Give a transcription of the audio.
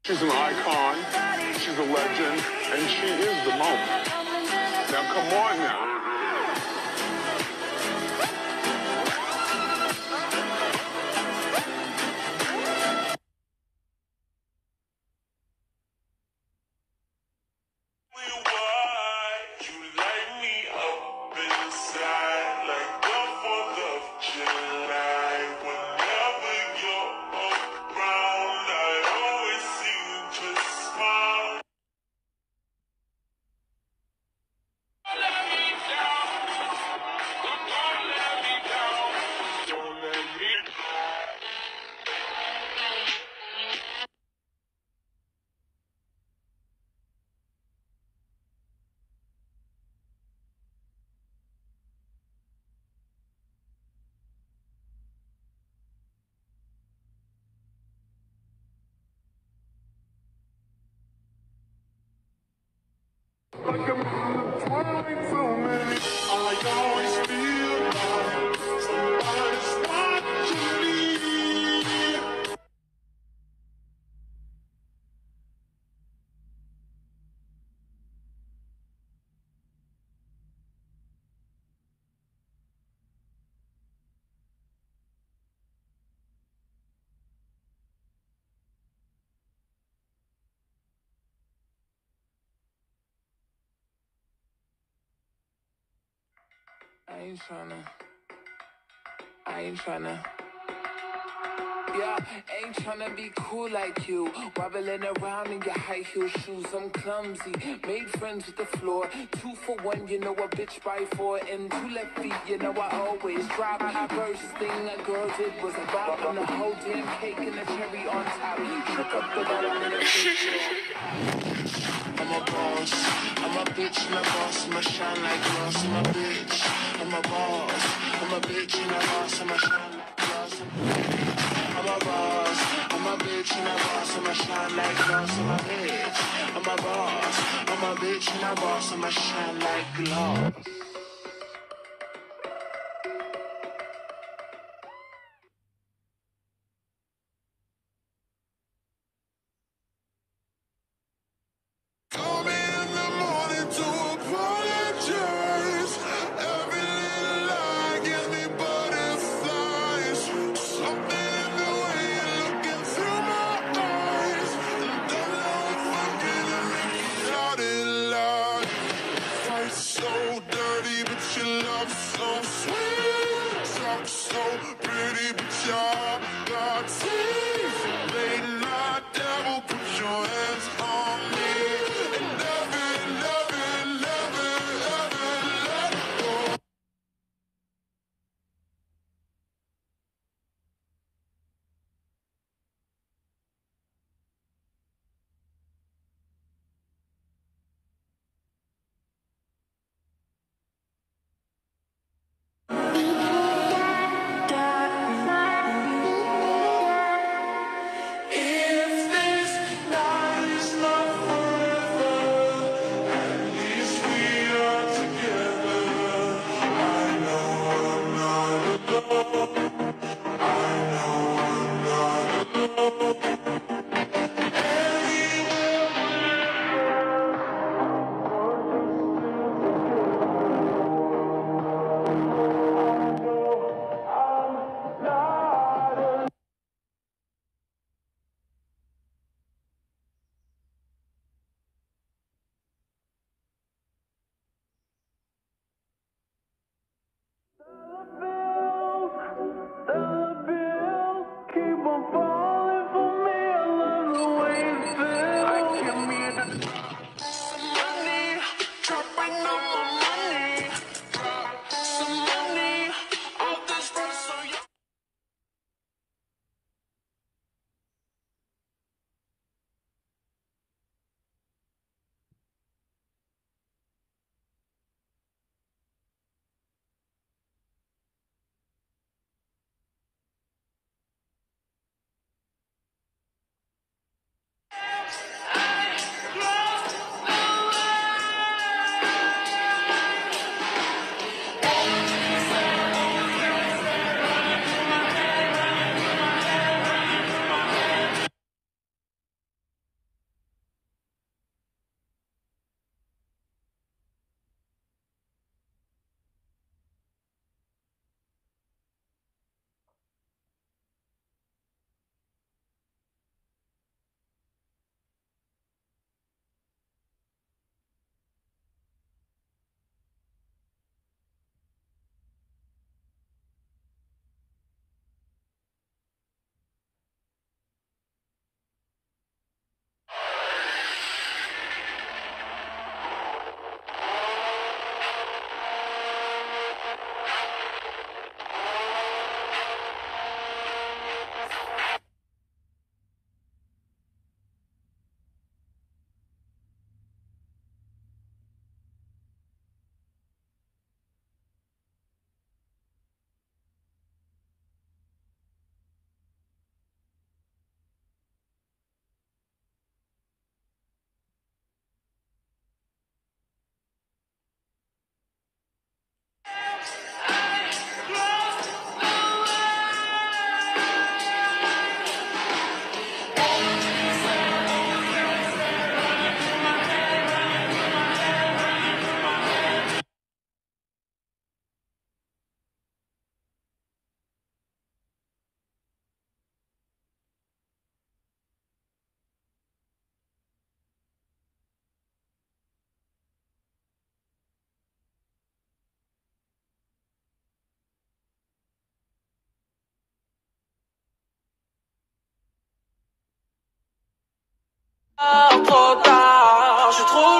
She's an icon, she's a legend, and she is the moment. Now, come on now. Like I'm twirling so many, I always feel like somebody's watching me. I ain't tryna. Yeah, ain't tryna be cool like you. Wobbling around in your high heel shoes, I'm clumsy. Made friends with the floor. 2 for 1, you know a bitch by 4. And 2 left feet, you know I always drop. First thing a girl did was a bop on the whole damn cake and the cherry on top. Shook up the bottom of the cake. I'm a boss, I'm a bitch and a boss, I'ma shine like gloss, I'm a bitch, I'm a boss, I'm a bitch and a boss, I'ma shine like gloss, I'm a boss, I'm a bitch and a boss, I'ma shine like gloss, I'm a bitch, I'm a boss, I'm a bitch and a boss, I'ma shine like gloss. So dirty. Trop tard, je suis trop